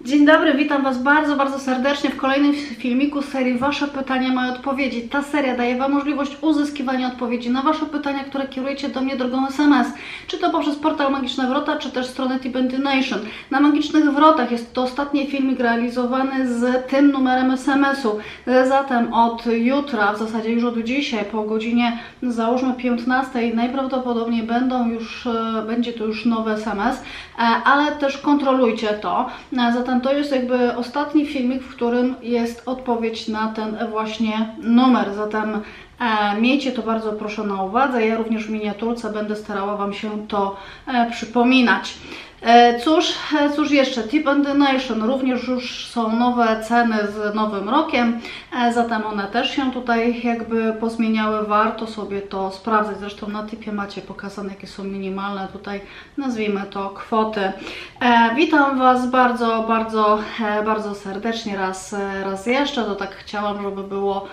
Dzień dobry, witam Was bardzo, bardzo serdecznie w kolejnym filmiku z serii Wasze pytania, moje odpowiedzi. Ta seria daje Wam możliwość uzyskiwania odpowiedzi na Wasze pytania, które kierujecie do mnie drogą SMS. Czy to poprzez portal Magiczne Wrota, czy też stronę TBND Nation. Na Magicznych Wrotach jest to ostatni filmik realizowany z tym numerem SMS-u. Zatem od jutra, w zasadzie już od dzisiaj, po godzinie załóżmy 15, najprawdopodobniej będzie to już nowy SMS, ale też kontrolujcie to. Zatem to jest jakby ostatni filmik, w którym jest odpowiedź na ten właśnie numer. Zatem miejcie to bardzo proszę na uwadze. Ja również w miniaturce będę starała Wam się to przypominać. Cóż jeszcze? TBND Nation, również już są nowe ceny z nowym rokiem, zatem one też się tutaj jakby pozmieniały, warto sobie to sprawdzać, zresztą na tipie macie pokazane jakie są minimalne tutaj, nazwijmy to kwoty. Witam Was bardzo serdecznie raz jeszcze, to tak chciałam, żeby było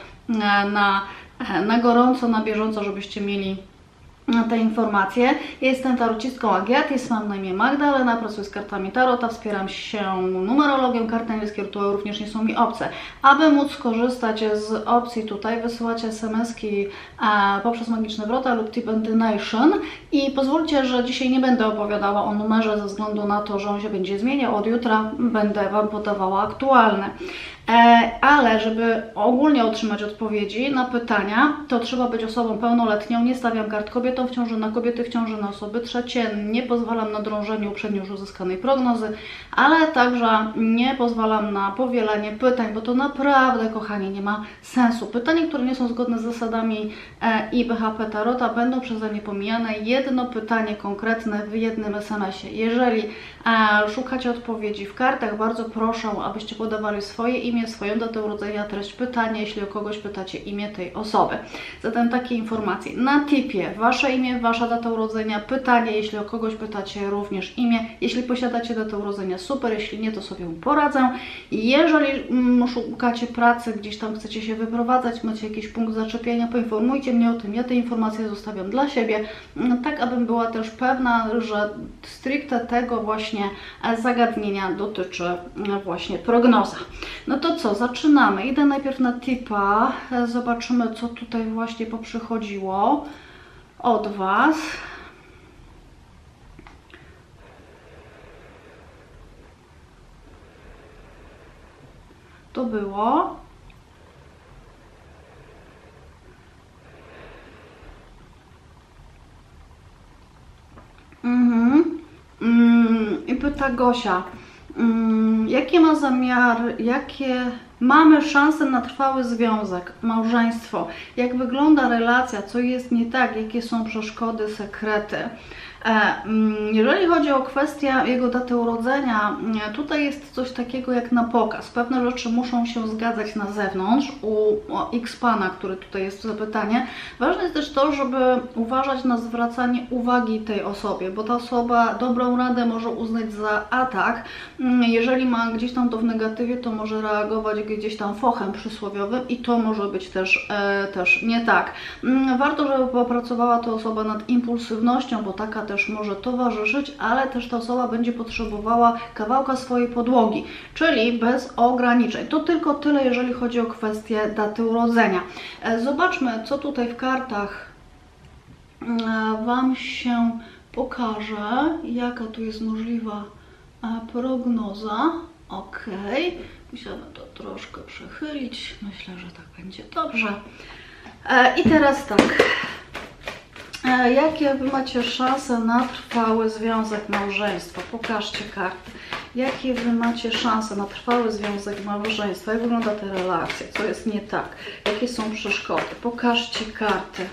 na gorąco, na bieżąco, żebyście mieli te informacje. Ja jestem tarocistką Agiatis, mam na imię Magdalena, pracuję z kartami Tarota, wspieram się numerologią, karty niebieskie rytuały również nie są mi obce. Aby móc skorzystać z opcji tutaj, wysyłacie SMS-ki poprzez Magiczne Wrota lub TBND Nation i pozwólcie, że dzisiaj nie będę opowiadała o numerze ze względu na to, że on się będzie zmieniał. Od jutra będę Wam podawała aktualne. Ale żeby ogólnie otrzymać odpowiedzi na pytania, to trzeba być osobą pełnoletnią. Nie stawiam kart kobietom w ciąży, na kobiety w ciąży, na osoby trzecie. Nie pozwalam na drążenie uprzednio już uzyskanej prognozy, ale także nie pozwalam na powielanie pytań, bo to naprawdę, kochani, nie ma sensu. Pytania, które nie są zgodne z zasadami i BHP Tarota, będą przeze mnie pomijane. Jedno pytanie konkretne w jednym SMS-ie. Jeżeli szukacie odpowiedzi w kartach, bardzo proszę, abyście podawali swoje imię, swoją datę urodzenia, treść pytania, jeśli o kogoś pytacie, imię tej osoby. Zatem takie informacje. Na tipie Wasze imię, Wasza data urodzenia, pytanie, jeśli o kogoś pytacie, również imię. Jeśli posiadacie datę urodzenia, super, jeśli nie, to sobie poradzę. Jeżeli szukacie pracy, gdzieś tam chcecie się wyprowadzać, macie jakiś punkt zaczepienia, poinformujcie mnie o tym. Ja te informacje zostawiam dla siebie, tak abym była też pewna, że stricte tego właśnie zagadnienia dotyczy właśnie prognoza. No to co, zaczynamy. Idę najpierw na tipa, zobaczymy co tutaj właśnie poprzychodziło od Was. To było. I pyta Gosia, jakie ma zamiar, jakie mamy szanse na trwały związek, małżeństwo, jak wygląda relacja, co jest nie tak, jakie są przeszkody, sekrety. Jeżeli chodzi o kwestię jego daty urodzenia, tutaj jest coś takiego jak na pokaz. Pewne rzeczy muszą się zgadzać na zewnątrz u X-pana, który tutaj jest zapytanie. Ważne jest też to, żeby uważać na zwracanie uwagi tej osobie, bo ta osoba dobrą radę może uznać za atak. Jeżeli ma gdzieś tam to w negatywie, to może reagować gdzieś tam fochem przysłowiowym i to może być też nie tak. Warto, żeby popracowała ta osoba nad impulsywnością, bo taka też może towarzyszyć, ale też ta osoba będzie potrzebowała kawałka swojej podłogi, czyli bez ograniczeń. To tylko tyle, jeżeli chodzi o kwestię daty urodzenia. Zobaczmy, co tutaj w kartach Wam się pokaże, jaka tu jest możliwa prognoza. Ok, musimy to troszkę przechylić, myślę, że tak będzie dobrze. I teraz tak. Jakie Wy macie szanse na trwały związek, małżeństwa? Pokażcie karty. Jakie Wy macie szanse na trwały związek, małżeństwa? Jak wygląda ta relacja? Co jest nie tak? Jakie są przeszkody? Pokażcie karty.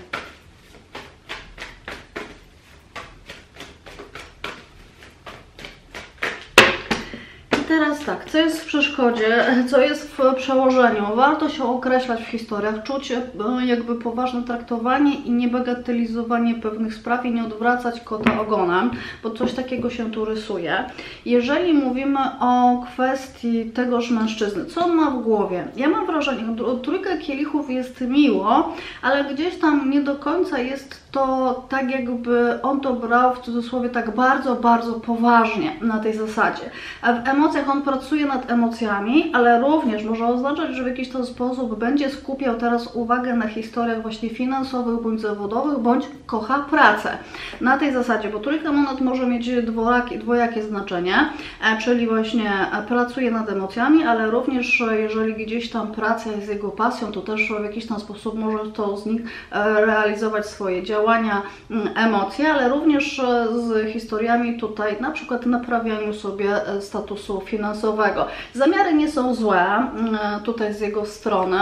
Teraz tak, co jest w przeszkodzie, co jest w przełożeniu? Warto się określać w historiach, czuć jakby poważne traktowanie i nie bagatelizowanie pewnych spraw i nie odwracać kota ogonem, bo coś takiego się tu rysuje. Jeżeli mówimy o kwestii tegoż mężczyzny, co on ma w głowie? Ja mam wrażenie, trójka kielichów jest miło, ale gdzieś tam nie do końca jest to tak, jakby on to brał w cudzysłowie tak bardzo, bardzo poważnie na tej zasadzie. A w emocjach on pracuje nad emocjami, ale również może oznaczać, że w jakiś ten sposób będzie skupiał teraz uwagę na historiach właśnie finansowych bądź zawodowych, bądź kocha pracę. Na tej zasadzie, bo trójka monet może mieć dwojakie znaczenie, czyli właśnie pracuje nad emocjami, ale również jeżeli gdzieś tam praca jest jego pasją, to też w jakiś tam sposób może to z nich realizować swoje działania, emocje, ale również z historiami tutaj, na przykład naprawianiu sobie statusu finansowego. Zamiary nie są złe tutaj z jego strony.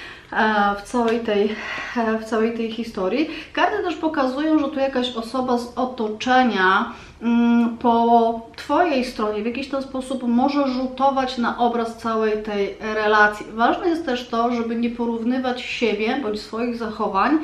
W całej tej historii. Karty też pokazują, że tu jakaś osoba z otoczenia po Twojej stronie w jakiś ten sposób może rzutować na obraz całej tej relacji. Ważne jest też to, żeby nie porównywać siebie bądź swoich zachowań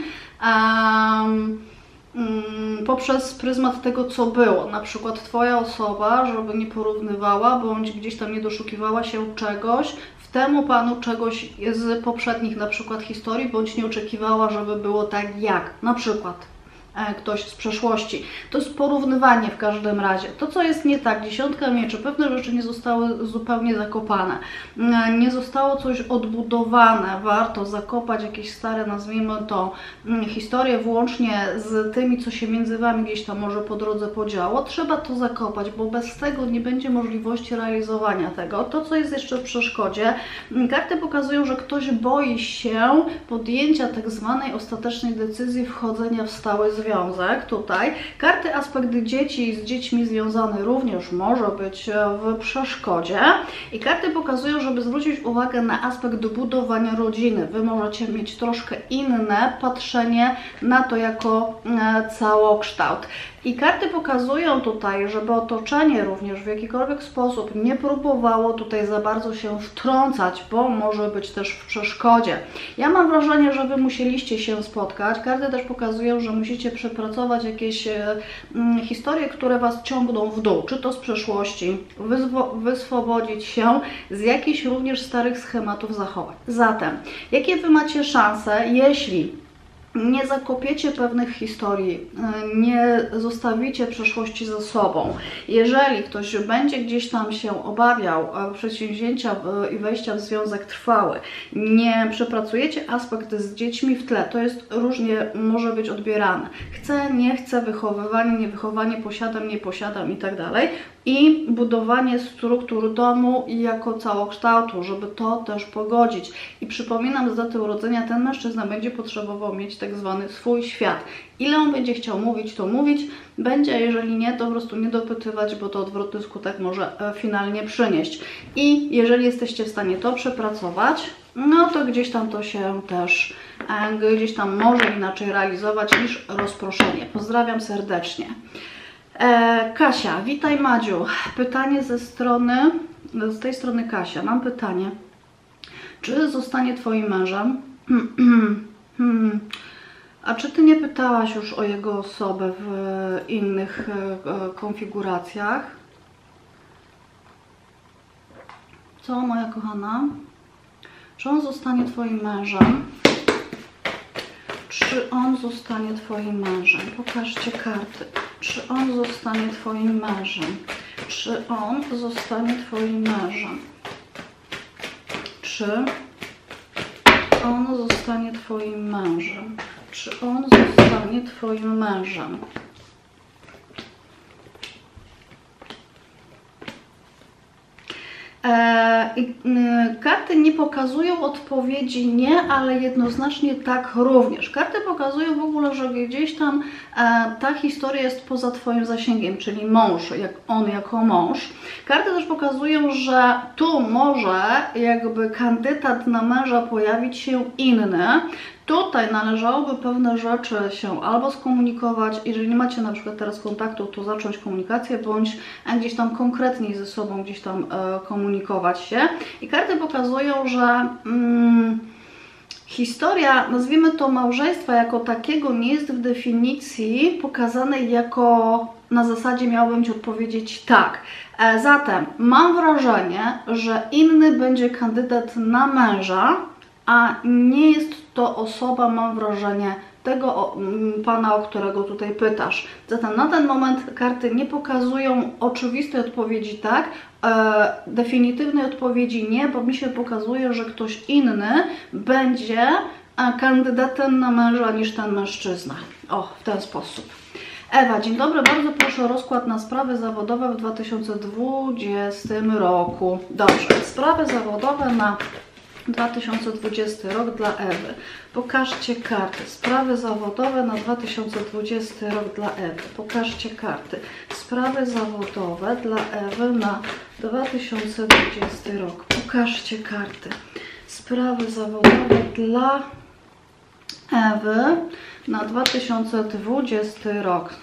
poprzez pryzmat tego, co było. Na przykład Twoja osoba, żeby nie porównywała bądź gdzieś tam nie doszukiwała się czegoś temu panu czegoś z poprzednich na przykład historii, bądź nie oczekiwała, żeby było tak jak na przykład ktoś z przeszłości. To jest porównywanie w każdym razie. To, co jest nie tak, dziesiątka mieczy, pewne rzeczy nie zostały zupełnie zakopane. Nie zostało coś odbudowane. Warto zakopać jakieś stare, nazwijmy to, historie, włącznie z tymi, co się między Wami gdzieś tam może po drodze podziało. Trzeba to zakopać, bo bez tego nie będzie możliwości realizowania tego. To, co jest jeszcze w przeszkodzie, karty pokazują, że ktoś boi się podjęcia tak zwanej ostatecznej decyzji wchodzenia w stały związek. Tutaj karty aspekt dzieci z dziećmi związany również może być w przeszkodzie i karty pokazują, żeby zwrócić uwagę na aspekt budowania rodziny. Wy możecie mieć troszkę inne patrzenie na to jako całokształt. I karty pokazują tutaj, żeby otoczenie również w jakikolwiek sposób nie próbowało tutaj za bardzo się wtrącać, bo może być też w przeszkodzie. Ja mam wrażenie, że Wy musieliście się spotkać. Karty też pokazują, że musicie przepracować jakieś historie, które Was ciągną w dół, czy to z przeszłości, wyswobodzić się z jakichś również starych schematów zachowań. Zatem, jakie Wy macie szanse, jeśli nie zakopiecie pewnych historii, nie zostawicie przeszłości za sobą. Jeżeli ktoś będzie gdzieś tam się obawiał przedsięwzięcia i wejścia w związek trwały, nie przepracujecie aspekt z dziećmi w tle, to jest różnie może być odbierane. Chcę, nie chcę, wychowywanie, niewychowanie, posiadam, nie posiadam i tak dalej. I budowanie struktur domu jako całokształtu, żeby to też pogodzić. I przypominam, z daty urodzenia ten mężczyzna będzie potrzebował mieć tak zwany swój świat. Ile on będzie chciał mówić, to mówić będzie, a jeżeli nie, to po prostu nie dopytywać, bo to odwrotny skutek może finalnie przynieść. I jeżeli jesteście w stanie to przepracować, no to gdzieś tam to się też gdzieś tam może inaczej realizować niż rozproszenie. Pozdrawiam serdecznie. Kasia, witaj Madziu. Pytanie z tej strony Kasia. Mam pytanie. Czy zostanie Twoim mężem? A czy Ty nie pytałaś już o jego osobę w innych konfiguracjach? Co, moja kochana? Czy on zostanie Twoim mężem? Czy on zostanie Twoim mężem? Pokażcie karty. Czy on zostanie Twoim mężem? Czy on zostanie Twoim mężem? Czy on zostanie Twoim mężem? Czy on zostanie Twoim mężem? Karty nie pokazują odpowiedzi nie, ale jednoznacznie tak również. Karty pokazują w ogóle, że gdzieś tam ta historia jest poza Twoim zasięgiem, czyli mąż, on jako mąż. Karty też pokazują, że tu może jakby kandydat na męża pojawić się inny. Tutaj należałoby pewne rzeczy się albo skomunikować, jeżeli nie macie na przykład teraz kontaktu, to zacząć komunikację, bądź gdzieś tam konkretniej ze sobą gdzieś tam komunikować się. I karty pokazują, że historia, nazwijmy to małżeństwa jako takiego, nie jest w definicji pokazanej jako na zasadzie miałabym Ci odpowiedzieć tak. Zatem mam wrażenie, że inny będzie kandydat na męża, a nie jest to osoba, mam wrażenie, tego pana, o którego tutaj pytasz. Zatem na ten moment karty nie pokazują oczywistej odpowiedzi tak, definitywnej odpowiedzi nie, bo mi się pokazuje, że ktoś inny będzie kandydatem na męża niż ten mężczyzna. O, w ten sposób. Ewa, dzień dobry, bardzo proszę o rozkład na sprawy zawodowe w 2020 roku. Dobrze, sprawy zawodowe na 2020 rok dla Ewy. Pokażcie karty. Sprawy zawodowe na 2020 rok dla Ewy. Pokażcie karty. Sprawy zawodowe dla Ewy na 2020 rok. Pokażcie karty. Sprawy zawodowe dla Ewy na 2020 rok.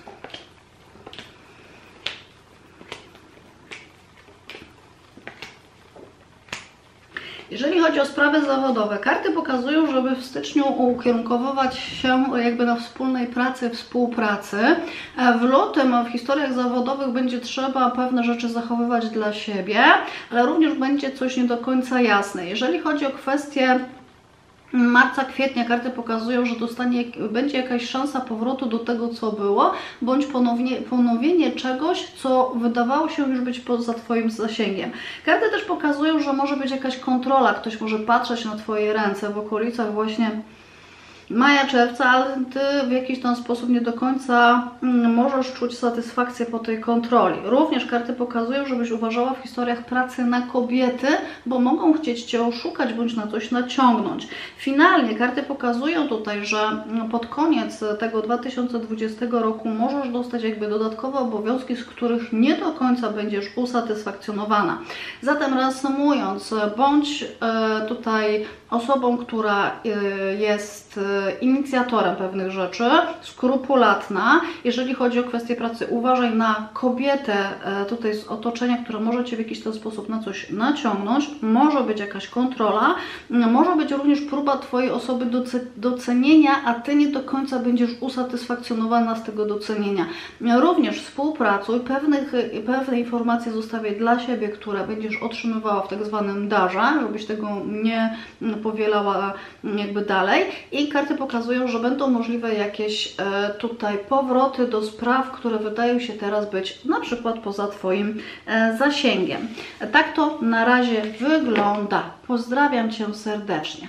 Jeżeli chodzi o sprawy zawodowe, karty pokazują, żeby w styczniu ukierunkowywać się jakby na wspólnej pracy, współpracy. W lutym w historiach zawodowych będzie trzeba pewne rzeczy zachowywać dla siebie, ale również będzie coś nie do końca jasne. Jeżeli chodzi o kwestie marca, kwietnia, karty pokazują, że będzie jakaś szansa powrotu do tego, co było, bądź ponowienie czegoś, co wydawało się już być poza Twoim zasięgiem. Karty też pokazują, że może być jakaś kontrola, ktoś może patrzeć na Twoje ręce w okolicach właśnie maja, czerwca, ale Ty w jakiś tam sposób nie do końca możesz czuć satysfakcję po tej kontroli. Również karty pokazują, żebyś uważała w historiach pracy na kobiety, bo mogą chcieć Cię oszukać bądź na coś naciągnąć. Finalnie karty pokazują tutaj, że pod koniec tego 2020 roku możesz dostać jakby dodatkowe obowiązki, z których nie do końca będziesz usatysfakcjonowana. Zatem reasumując, bądź tutaj osobą, która jest inicjatorem pewnych rzeczy, skrupulatna. Jeżeli chodzi o kwestię pracy, uważaj na kobietę tutaj z otoczenia, która może Cię w jakiś ten sposób na coś naciągnąć. Może być jakaś kontrola, może być również próba Twojej osoby docenienia, a Ty nie do końca będziesz usatysfakcjonowana z tego docenienia. Również współpracuj, pewne informacje zostawię dla siebie, które będziesz otrzymywała w tak zwanym darze, żebyś tego nie powielała jakby dalej. I karty pokazują, że będą możliwe jakieś tutaj powroty do spraw, które wydają się teraz być na przykład poza Twoim zasięgiem. Tak to na razie wygląda. Pozdrawiam Cię serdecznie.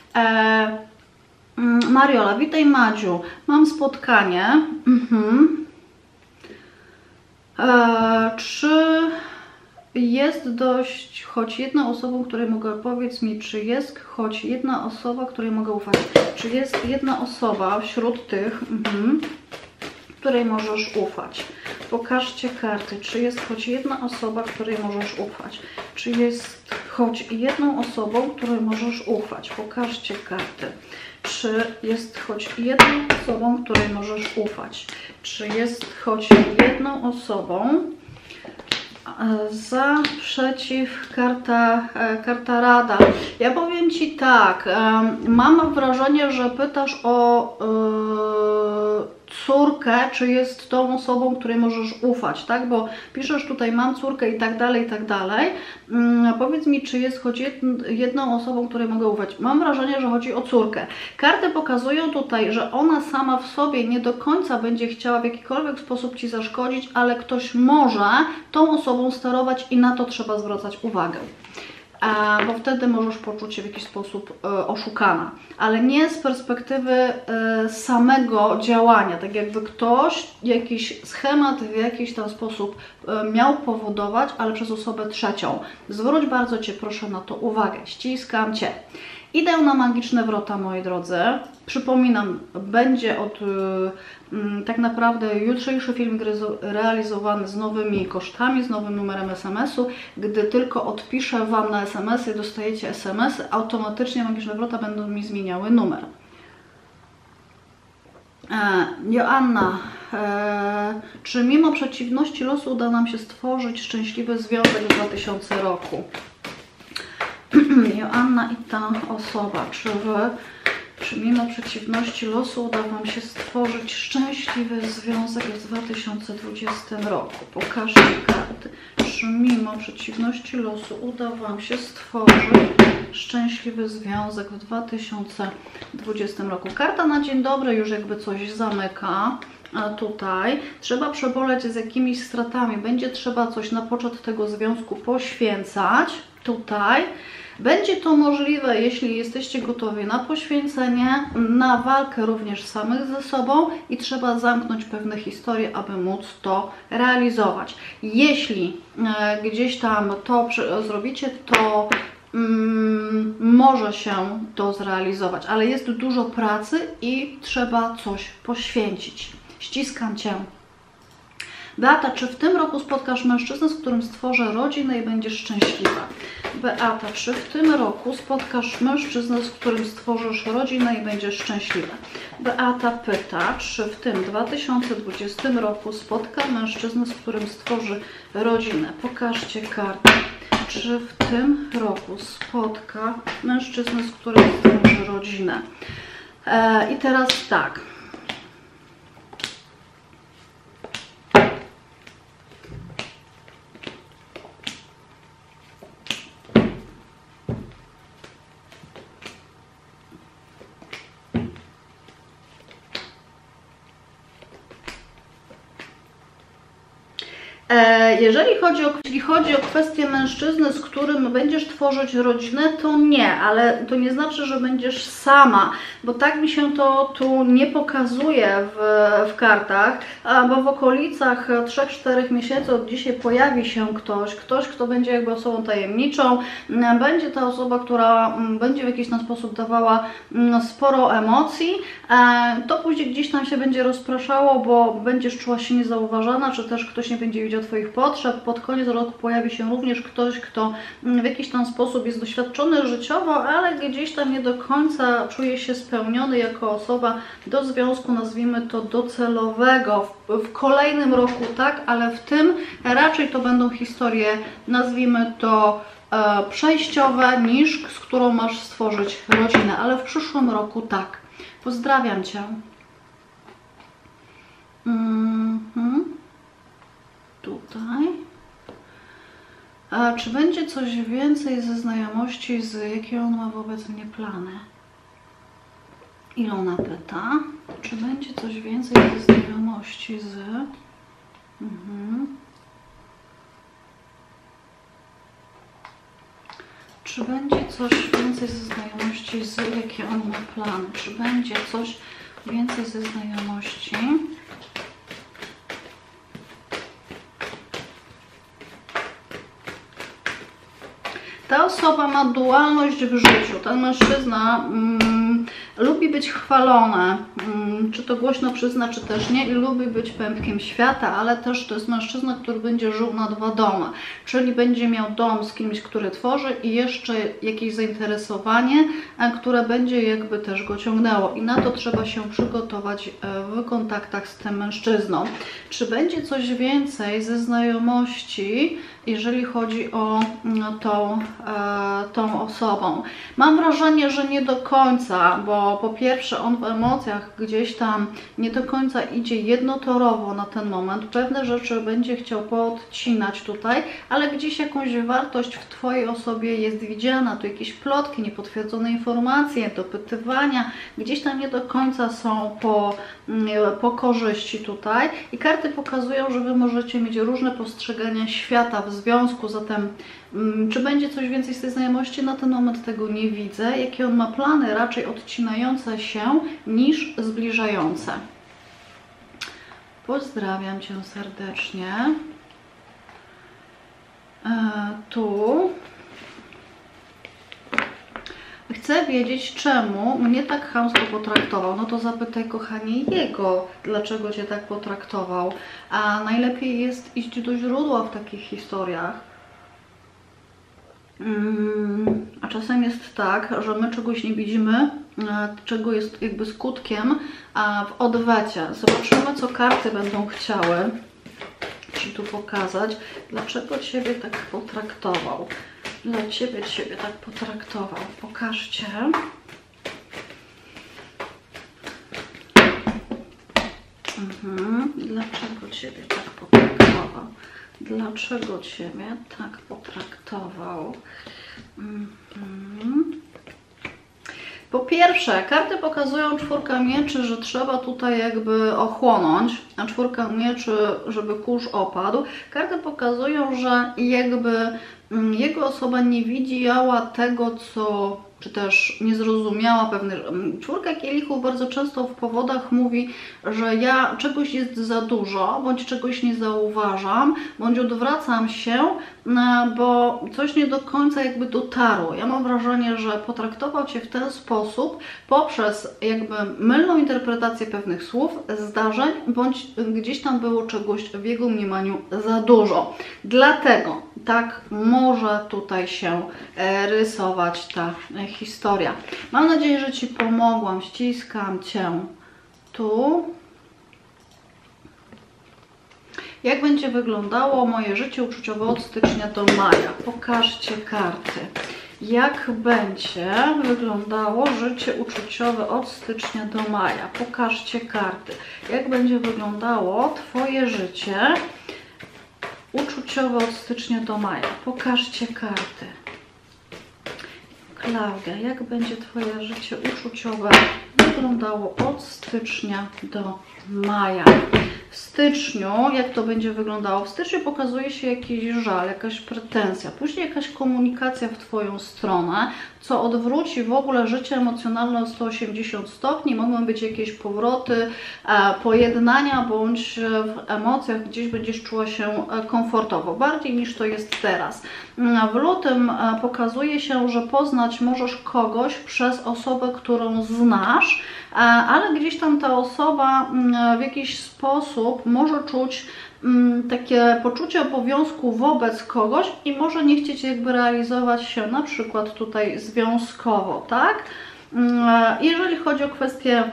Mariola, witaj Madziu. Mam spotkanie. Czy jest dość choć jedna osobą, której mogę, powiedz mi, czy jest choć jedna osoba, której mogę ufać? Czy jest jedna osoba wśród tych, której możesz ufać? Pokażcie karty. Czy jest choć jedna osoba, której możesz ufać? Czy jest choć jedną osobą, której możesz ufać? Pokażcie karty. Czy jest choć jedną osobą, której możesz ufać? Czy jest choć jedną osobą? Za, przeciw, karta rada. Ja powiem Ci tak, mam wrażenie, że pytasz o córkę, czy jest tą osobą, której możesz ufać, tak? Bo piszesz tutaj, mam córkę i tak dalej, i tak dalej. Powiedz mi, czy jest choć jedną osobą, której mogę ufać. Mam wrażenie, że chodzi o córkę. Karty pokazują tutaj, że ona sama w sobie nie do końca będzie chciała w jakikolwiek sposób Ci zaszkodzić, ale ktoś może tą osobą sterować i na to trzeba zwracać uwagę. Bo wtedy możesz poczuć się w jakiś sposób oszukana, ale nie z perspektywy samego działania, tak jakby ktoś jakiś schemat w jakiś tam sposób miał powodować, ale przez osobę trzecią. Zwróć bardzo Cię proszę na to uwagę, ściskam Cię. Idę na magiczne wrota, moi drodzy. Przypominam, będzie tak naprawdę jutrzejszy film realizowany z nowymi kosztami, z nowym numerem SMS-u. Gdy tylko odpiszę Wam na SMS-y, dostajecie SMS-y, automatycznie magiczne wrota będą mi zmieniały numer. Joanna, czy mimo przeciwności losu uda nam się stworzyć szczęśliwy związek w 2000 roku? Joanna i ta osoba, czy czy mimo przeciwności losu uda Wam się stworzyć szczęśliwy związek w 2020 roku? Pokażcie karty. Czy mimo przeciwności losu uda Wam się stworzyć szczęśliwy związek w 2020 roku? Karta na dzień dobry już jakby coś zamyka. A tutaj trzeba przeboleć z jakimiś stratami. Będzie trzeba coś na poczet tego związku poświęcać. Tutaj będzie to możliwe, jeśli jesteście gotowi na poświęcenie, na walkę również samych ze sobą i trzeba zamknąć pewne historie, aby móc to realizować. Jeśli gdzieś tam to zrobicie, to może się to zrealizować, ale jest dużo pracy i trzeba coś poświęcić. Ściskam Cię. Beata, czy w tym roku spotkasz mężczyznę, z którym stworzę rodzinę i będziesz szczęśliwa? Beata, czy w tym roku spotkasz mężczyznę, z którym stworzysz rodzinę i będziesz szczęśliwa? Beata pyta, czy w tym 2020 roku spotka mężczyznę, z którym stworzy rodzinę? Pokażcie kartę. Czy w tym roku spotka mężczyznę, z którym stworzy rodzinę? I teraz tak. Jeżeli chodzi o kwestię mężczyzny, z którym będziesz tworzyć rodzinę, to nie, ale to nie znaczy, że będziesz sama, bo tak mi się to tu nie pokazuje w kartach, bo w okolicach 3-4 miesięcy od dzisiaj pojawi się ktoś, kto będzie jakby osobą tajemniczą, będzie ta osoba, która będzie w jakiś tam sposób dawała sporo emocji, to później gdzieś tam się będzie rozpraszało, bo będziesz czuła się niezauważana, czy też ktoś nie będzie widział Twoich potrzeb. Pod koniec roku pojawi się również ktoś, kto w jakiś tam sposób jest doświadczony życiowo, ale gdzieś tam nie do końca czuje się spełniony jako osoba do związku, nazwijmy to docelowego. W kolejnym roku tak, ale w tym raczej to będą historie, nazwijmy to przejściowe, niż z którą masz stworzyć rodzinę, ale w przyszłym roku tak. Pozdrawiam Cię. Tutaj. Czy będzie coś więcej ze znajomości, jakie on ma wobec mnie plany? Ilona pyta. Czy będzie coś więcej ze znajomości z... Czy będzie coś więcej ze znajomości jakie on ma plany? Czy będzie coś więcej ze znajomości? Ta osoba ma dualność w życiu. Ten mężczyzna lubi być chwalony, czy to głośno przyzna, czy też nie, i lubi być pępkiem świata, ale też to jest mężczyzna, który będzie żył na 2 domy, czyli będzie miał dom z kimś, który tworzy i jeszcze jakieś zainteresowanie, które będzie jakby też go ciągnęło i na to trzeba się przygotować w kontaktach z tym mężczyzną. Czy będzie coś więcej ze znajomości, jeżeli chodzi o tą osobą? Mam wrażenie, że nie do końca, bo po pierwsze on w emocjach gdzieś tam nie do końca idzie jednotorowo na ten moment. Pewne rzeczy będzie chciał poodcinać tutaj, ale gdzieś jakąś wartość w Twojej osobie jest widziana. Tu jakieś plotki, niepotwierdzone informacje, dopytywania, gdzieś tam nie do końca są po korzyści tutaj. I karty pokazują, że Wy możecie mieć różne postrzegania świata w związku, zatem czy będzie coś więcej z tej znajomości? Na ten moment tego nie widzę. Jakie on ma plany? Raczej odcinające się niż zbliżające. Pozdrawiam Cię serdecznie. Tu chcę wiedzieć, czemu mnie tak chamsko potraktował. No to zapytaj, kochanie, jego, dlaczego Cię tak potraktował. A najlepiej jest iść do źródła w takich historiach. A czasem jest tak, że my czegoś nie widzimy, czego jest jakby skutkiem, a w odwecie. Zobaczymy, co karty będą chciały Ci tu pokazać. Dlaczego Ciebie tak potraktował? Dla Ciebie tak potraktował. Pokażcie. Dlaczego Ciebie tak potraktował? Dlaczego Ciebie tak potraktował? Po pierwsze, karty pokazują czwórkę mieczy, że trzeba tutaj jakby ochłonąć, a czwórka mieczy, żeby kurz opadł. Karty pokazują, że jakby jego osoba nie widziała tego, co, czy też nie zrozumiała pewnych. Czwórka kielichów bardzo często w powodach mówi, że czegoś jest za dużo, bądź czegoś nie zauważam, bądź odwracam się, bo coś nie do końca jakby dotarło. Ja mam wrażenie, że potraktował Cię w ten sposób poprzez jakby mylną interpretację pewnych słów, zdarzeń, bądź gdzieś tam było czegoś w jego mniemaniu za dużo. Dlatego tak może tutaj się rysować ta historia. Mam nadzieję, że Ci pomogłam. Ściskam Cię tu. Jak będzie wyglądało moje życie uczuciowe od stycznia do maja? Pokażcie karty. Jak będzie wyglądało życie uczuciowe od stycznia do maja? Pokażcie karty. Jak będzie wyglądało Twoje życie uczuciowe od stycznia do maja? Pokażcie karty. Klaudia, jak będzie Twoje życie uczuciowe wyglądało od stycznia do maja? W styczniu, jak to będzie wyglądało? W styczniu pokazuje się jakiś żal, jakaś pretensja, później jakaś komunikacja w Twoją stronę, co odwróci w ogóle życie emocjonalne o 180 stopni. Mogą być jakieś powroty, pojednania, bądź w emocjach gdzieś będziesz czuła się komfortowo, bardziej niż to jest teraz. W lutym pokazuje się, że poznać możesz kogoś przez osobę, którą znasz, ale gdzieś tam ta osoba w jakiś sposób może czuć takie poczucie obowiązku wobec kogoś i może nie chcieć jakby realizować się na przykład tutaj związkowo, tak? Jeżeli chodzi o kwestię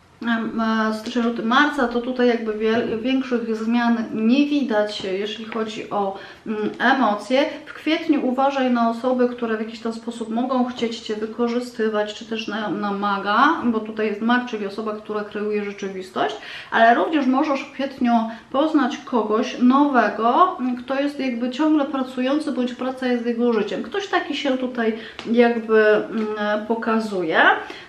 styczeń, luty, marca, to tutaj jakby większych zmian nie widać, jeśli chodzi o emocje. W kwietniu uważaj na osoby, które w jakiś tam sposób mogą chcieć Cię wykorzystywać, czy też na maga, bo tutaj jest mag, czyli osoba, która kreuje rzeczywistość, ale również możesz w kwietniu poznać kogoś nowego, kto jest jakby ciągle pracujący, bądź praca jest jego życiem. Ktoś taki się tutaj jakby pokazuje.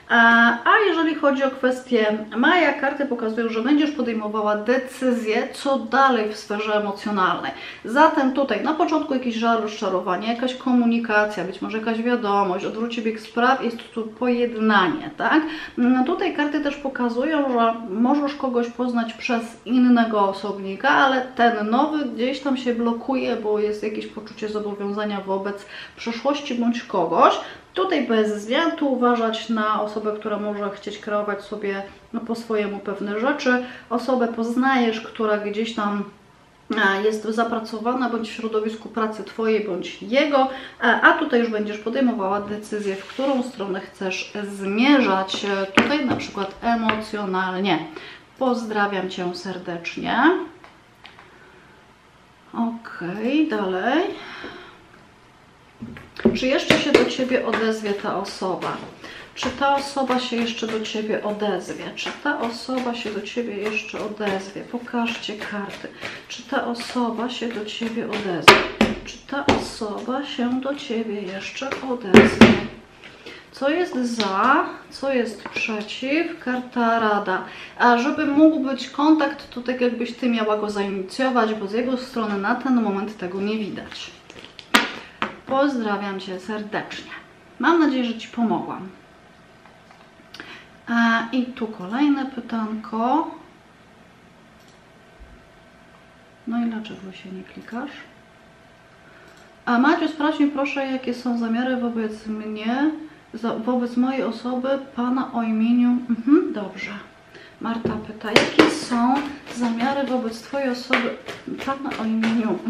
A jeżeli chodzi o kwestię maja, karty pokazują, że będziesz podejmowała decyzję, co dalej w sferze emocjonalnej. Zatem tutaj na początku jakieś żal, rozczarowanie, jakaś komunikacja, być może jakaś wiadomość, odwróci bieg spraw, jest tu pojednanie, tak? Tutaj karty też pokazują, że możesz kogoś poznać przez innego osobnika, ale ten nowy gdzieś tam się blokuje, bo jest jakieś poczucie zobowiązania wobec przeszłości bądź kogoś. Tutaj bez zmian, tu uważać na osobę, która może chcieć kreować sobie po swojemu pewne rzeczy. Osobę poznajesz, która gdzieś tam jest zapracowana bądź w środowisku pracy Twojej bądź jego, a tutaj już będziesz podejmowała decyzję, w którą stronę chcesz zmierzać, tutaj na przykład emocjonalnie. Pozdrawiam Cię serdecznie. Ok, dalej. Czy jeszcze się do Ciebie odezwie ta osoba? Czy ta osoba się jeszcze do Ciebie odezwie? Czy ta osoba się do Ciebie jeszcze odezwie? Pokażcie karty. Czy ta osoba się do Ciebie odezwie? Czy ta osoba się do Ciebie jeszcze odezwie? Co jest za, co jest przeciw? Karta rada. A żeby mógł być kontakt, to tak jakbyś Ty miała go zainicjować, bo z jego strony na ten moment tego nie widać. Pozdrawiam Cię serdecznie. Mam nadzieję, że Ci pomogłam. I tu kolejne pytanko. No i dlaczego się nie klikasz? Maciu, sprawdź mi proszę, jakie są zamiary wobec mnie, wobec mojej osoby, Pana o imieniu. Dobrze. Marta pyta, jakie są zamiary wobec Twojej osoby, Pana o imieniu.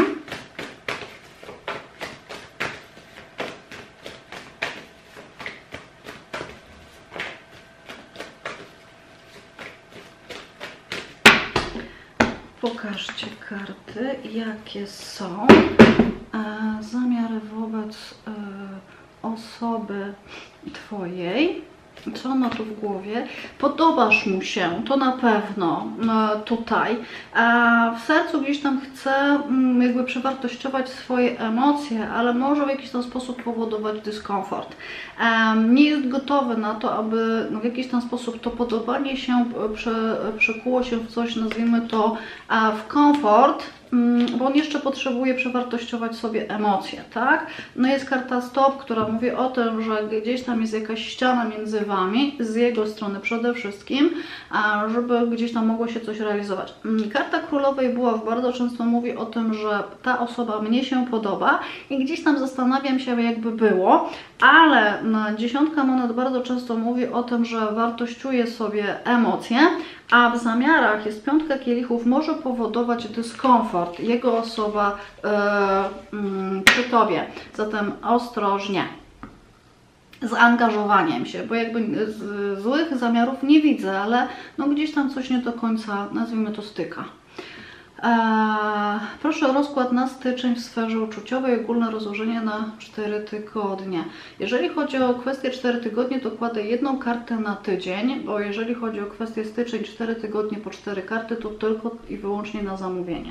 Pokażcie karty, jakie są zamiary wobec osoby Twojej. Co on ma tu w głowie? Podobasz mu się, to na pewno tutaj. A w sercu gdzieś tam chce jakby przewartościować swoje emocje, ale może w jakiś tam sposób powodować dyskomfort. Nie jest gotowy na to, aby w jakiś tam sposób to podobanie się przekuło się w coś, nazwijmy to, w komfort, bo on jeszcze potrzebuje przewartościować sobie emocje, tak? No jest karta stop, która mówi o tym, że gdzieś tam jest jakaś ściana między Wami, z jego strony przede wszystkim, żeby gdzieś tam mogło się coś realizować. Karta królowej buław bardzo często mówi o tym, że ta osoba mnie się podoba i gdzieś tam zastanawiam się, jakby było, ale dziesiątka monet bardzo często mówi o tym, że wartościuje sobie emocje, a w zamiarach jest piątka kielichów, może powodować dyskomfort jego osoba przy Tobie. Zatem ostrożnie z angażowaniem się, bo jakby złych zamiarów nie widzę, ale no gdzieś tam coś nie do końca, nazwijmy to, styka. Proszę o rozkład na styczeń w sferze uczuciowej, ogólne rozłożenie na 4 tygodnie. Jeżeli chodzi o kwestię 4 tygodnie, to kładę jedną kartę na tydzień, bo jeżeli chodzi o kwestię styczeń, 4 tygodnie po 4 karty, to tylko i wyłącznie na zamówienie.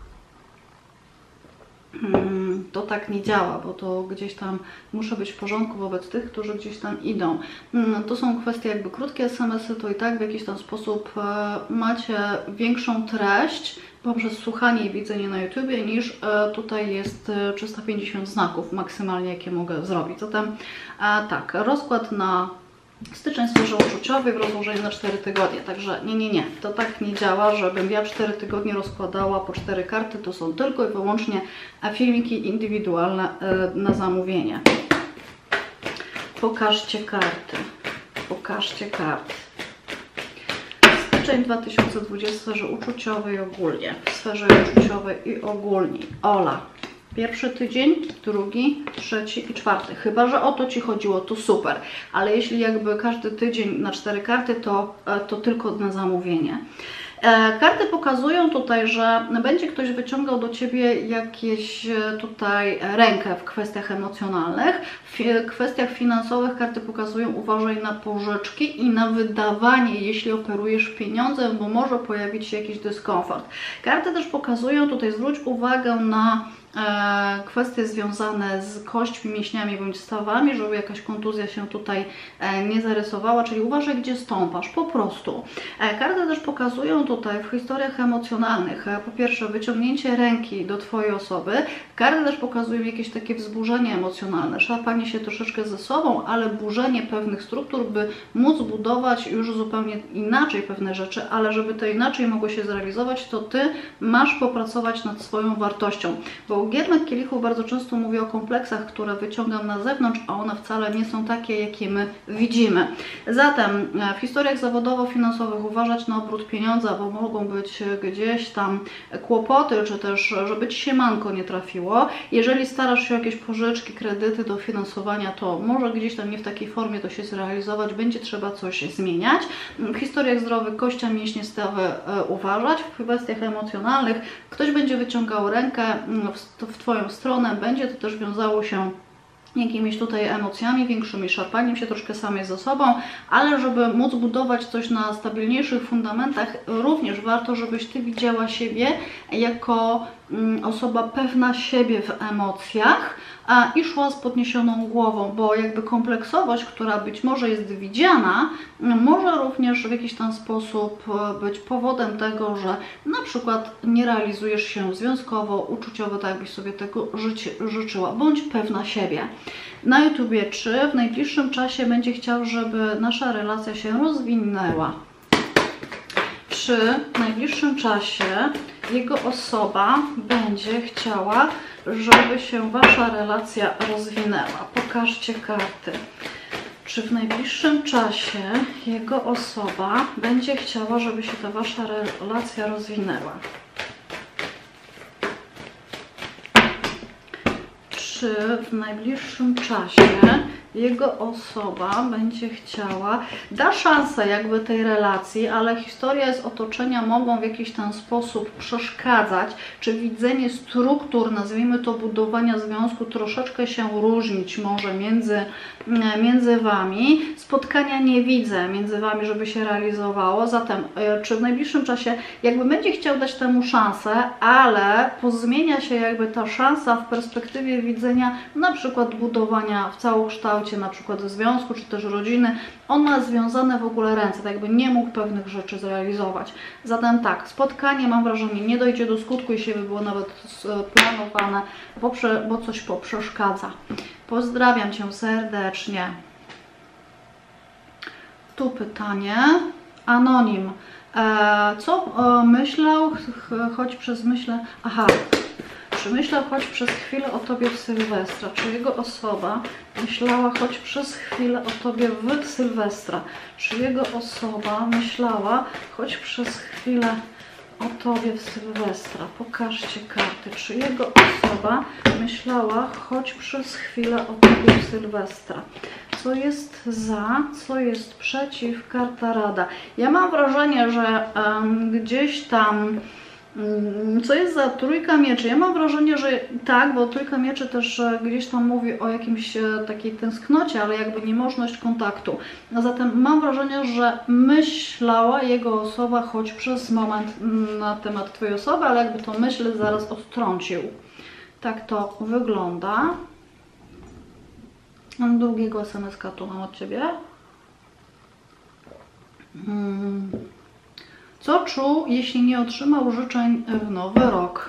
To tak nie działa, bo to gdzieś tam muszę być w porządku wobec tych, którzy gdzieś tam idą. To są kwestie jakby krótkie SMS-y, to i tak w jakiś tam sposób macie większą treść poprzez słuchanie i widzenie na YouTubie, niż tutaj jest 350 znaków maksymalnie, jakie mogę zrobić. Zatem tak, rozkład na styczeń w sferze uczuciowej w rozłożeniu na 4 tygodnie. Także nie. To tak nie działa, żebym ja 4 tygodnie rozkładała po 4 karty. To są tylko i wyłącznie filmiki indywidualne na zamówienie. Pokażcie karty. Pokażcie karty. Styczeń 2020 w sferze uczuciowej ogólnie. W sferze uczuciowej i ogólnie. Ola. Pierwszy tydzień, drugi, trzeci i czwarty. Chyba że o to Ci chodziło, to super. Ale jeśli jakby każdy tydzień na 4 karty, to tylko na zamówienie. Karty pokazują tutaj, że będzie ktoś wyciągał do Ciebie jakieś tutaj rękę w kwestiach emocjonalnych. W kwestiach finansowych karty pokazują, uważaj na pożyczki i na wydawanie, jeśli operujesz pieniądzem, bo może pojawić się jakiś dyskomfort. Karty też pokazują, tutaj zwróć uwagę na kwestie związane z kośćmi, mięśniami bądź stawami, żeby jakaś kontuzja się tutaj nie zarysowała, czyli uważaj, gdzie stąpasz, po prostu. Karty też pokazują tutaj w historiach emocjonalnych, po pierwsze wyciągnięcie ręki do Twojej osoby, karty też pokazują jakieś takie wzburzenie emocjonalne, szarpanie się troszeczkę ze sobą, ale burzenie pewnych struktur, by móc budować już zupełnie inaczej pewne rzeczy, ale żeby to inaczej mogło się zrealizować, to Ty masz popracować nad swoją wartością, bo Giermek kielichów bardzo często mówi o kompleksach, które wyciągam na zewnątrz, a one wcale nie są takie, jakie my widzimy. Zatem w historiach zawodowo-finansowych uważać na obrót pieniądza, bo mogą być gdzieś tam kłopoty, czy też żeby Ci się manko nie trafiło. Jeżeli starasz się o jakieś pożyczki, kredyty, dofinansowania, to może gdzieś tam nie w takiej formie to się zrealizować, będzie trzeba coś zmieniać. W historiach zdrowych kościa, mięśnie, stawy uważać. W kwestiach emocjonalnych ktoś będzie wyciągał rękę w Twoją stronę, będzie to też wiązało się jakimiś tutaj emocjami, większymi, szarpaniem się troszkę samej ze sobą, ale żeby móc budować coś na stabilniejszych fundamentach, również warto, żebyś Ty widziała siebie jako osoba pewna siebie w emocjach i szła z podniesioną głową, bo jakby kompleksowość, która być może jest widziana, może również w jakiś tam sposób być powodem tego, że na przykład nie realizujesz się związkowo, uczuciowo, tak jakbyś sobie tego życzyła, bądź pewna siebie. Na YouTubie, czy w najbliższym czasie będzie chciał, żeby nasza relacja się rozwinęła? Czy w najbliższym czasie jego osoba będzie chciała, żeby się Wasza relacja rozwinęła? Pokażcie karty. Czy w najbliższym czasie jego osoba będzie chciała, żeby się ta Wasza relacja rozwinęła? Czy w najbliższym czasie jego osoba będzie chciała, da szansę jakby tej relacji, ale historia z otoczenia mogą w jakiś tam sposób przeszkadzać, czy widzenie struktur, nazwijmy to budowania związku troszeczkę się różnić może między Wami. Spotkania nie widzę między Wami, żeby się realizowało, zatem czy w najbliższym czasie jakby będzie chciał dać temu szansę, ale pozmienia się jakby ta szansa w perspektywie widzenia na przykład budowania w całokształcie, na przykład związku, czy też rodziny. On ma związane w ogóle ręce, tak jakby nie mógł pewnych rzeczy zrealizować. Zatem tak, spotkanie mam wrażenie nie dojdzie do skutku, jeśli by było nawet planowane, bo coś poprzeszkadza. Pozdrawiam Cię serdecznie. Tu pytanie. Anonim. Co myślał, choć przez myślę... Aha. Czy myślał choć przez chwilę o Tobie w Sylwestra? Czy jego osoba myślała choć przez chwilę o Tobie w Sylwestra? Czy jego osoba myślała choć przez chwilę o Tobie w Sylwestra? Pokażcie karty. Czy jego osoba myślała choć przez chwilę o Tobie w Sylwestra? Co jest za, co jest przeciw? Karta Rada. Ja mam wrażenie, że gdzieś tam... Co jest za trójka mieczy? Ja mam wrażenie, że tak, bo trójka mieczy też gdzieś tam mówi o jakimś takiej tęsknocie, ale jakby niemożność kontaktu. A zatem mam wrażenie, że myślała jego osoba choć przez moment na temat Twojej osoby, ale jakby to myśl zaraz odtrącił. Tak to wygląda. Mam drugiego SMS-ka tu mam od Ciebie. Co czuł, jeśli nie otrzymał życzeń w nowy rok?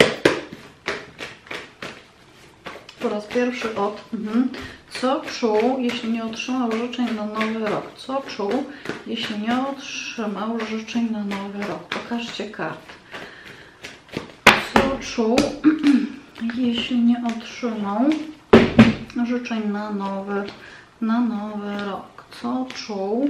Po raz pierwszy od... Co czuł, jeśli nie otrzymał życzeń na nowy rok? Co czuł, jeśli nie otrzymał życzeń na nowy rok? Pokażcie kart. Co czuł, jeśli nie otrzymał życzeń na nowy rok? Co czuł?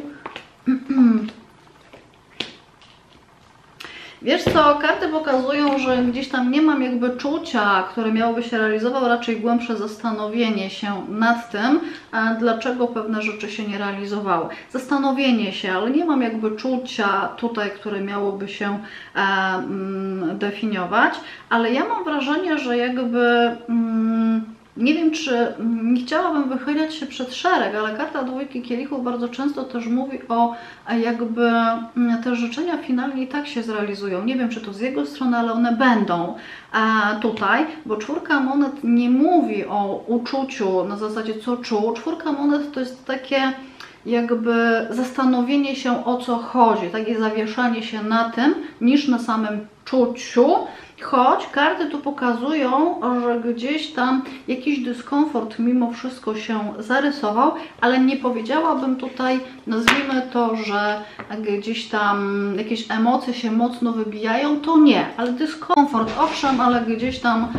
Wiesz co, karty pokazują, że gdzieś tam nie mam jakby czucia, które miałoby się realizować, raczej głębsze zastanowienie się nad tym, dlaczego pewne rzeczy się nie realizowały. Zastanowienie się, ale nie mam jakby czucia tutaj, które miałoby się definiować, ale ja mam wrażenie, że jakby... Nie wiem, czy nie chciałabym wychylać się przed szereg, ale karta dwójki kielichów bardzo często też mówi o jakby te życzenia finalnie i tak się zrealizują. Nie wiem, czy to z jego strony, ale one będą tutaj, bo czwórka monet nie mówi o uczuciu na zasadzie co czuł. Czwórka monet to jest takie jakby zastanowienie się o co chodzi, takie zawieszanie się na tym niż na samym czuciu. Choć karty tu pokazują, że gdzieś tam jakiś dyskomfort mimo wszystko się zarysował, ale nie powiedziałabym tutaj, nazwijmy to, że gdzieś tam jakieś emocje się mocno wybijają, to nie, ale dyskomfort owszem, ale gdzieś tam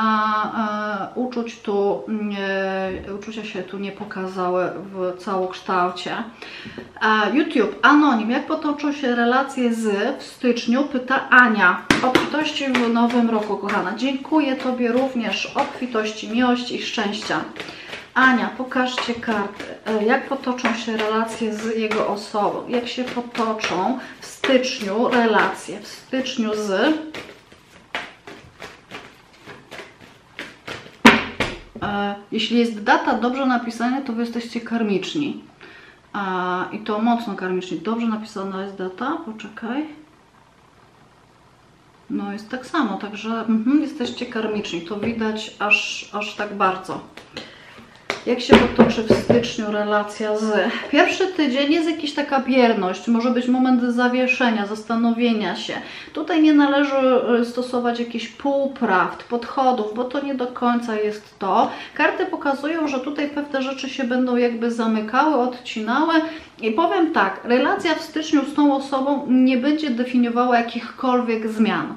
uczucia się tu nie pokazały w całokształcie. YouTube, anonim, jak potoczą się relacje w styczniu? Pyta Ania. Obfitości w nowym roku, kochana. Dziękuję Tobie również. Obfitości, miłości i szczęścia. Ania, pokażcie karty. Jak potoczą się relacje z jego osobą? Jak się potoczą w styczniu relacje? W styczniu z... Jeśli jest data dobrze napisana, to Wy jesteście karmiczni. I to mocno karmiczni. Dobrze napisana jest data. Poczekaj. No jest tak samo, także jesteście karmiczni. To widać aż tak bardzo. Jak się potoczy w styczniu relacja z... Pierwszy tydzień jest jakaś taka bierność, może być moment zawieszenia, zastanowienia się. Tutaj nie należy stosować jakichś półprawd, podchodów, bo to nie do końca jest to. Karty pokazują, że tutaj pewne rzeczy się będą jakby zamykały, odcinały. I powiem tak, relacja w styczniu z tą osobą nie będzie definiowała jakichkolwiek zmian.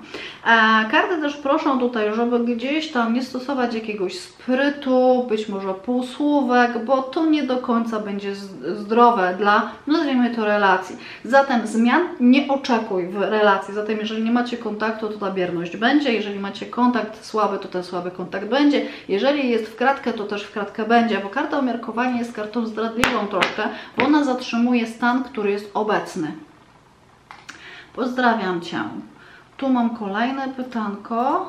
Karty też proszą tutaj, żeby gdzieś tam nie stosować jakiegoś sprytu, być może półsłowia, słówek, bo to nie do końca będzie zdrowe dla, nazwijmy to, relacji. Zatem zmian nie oczekuj w relacji. Zatem jeżeli nie macie kontaktu, to ta bierność będzie. Jeżeli macie kontakt słaby, to ten słaby kontakt będzie. Jeżeli jest w kratkę, to też w kratkę będzie, bo karta umiarkowania jest kartą zdradliwą troszkę, bo ona zatrzymuje stan, który jest obecny. Pozdrawiam Cię. Tu mam kolejne pytanko.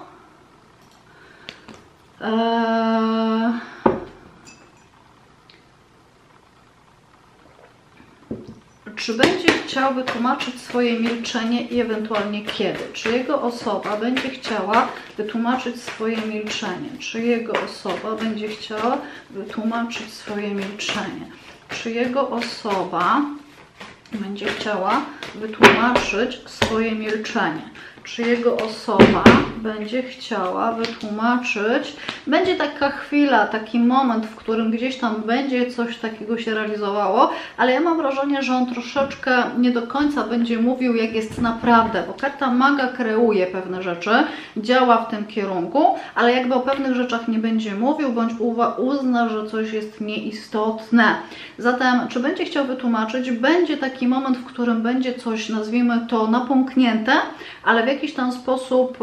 Czy będzie chciał wytłumaczyć swoje milczenie i ewentualnie kiedy? Czy jego osoba będzie chciała wytłumaczyć swoje milczenie? Czy jego osoba będzie chciała wytłumaczyć swoje milczenie? Czy jego osoba będzie chciała wytłumaczyć swoje milczenie? Czy jego osoba będzie chciała wytłumaczyć, będzie taka chwila, taki moment, w którym gdzieś tam będzie coś takiego się realizowało, ale ja mam wrażenie, że on troszeczkę nie do końca będzie mówił, jak jest naprawdę, bo karta maga kreuje pewne rzeczy, działa w tym kierunku, ale jakby o pewnych rzeczach nie będzie mówił, bądź uzna, że coś jest nieistotne. Zatem, czy będzie chciał wytłumaczyć, będzie taki moment, w którym będzie coś, nazwijmy to, napomknięte, ale w jakiś tam sposób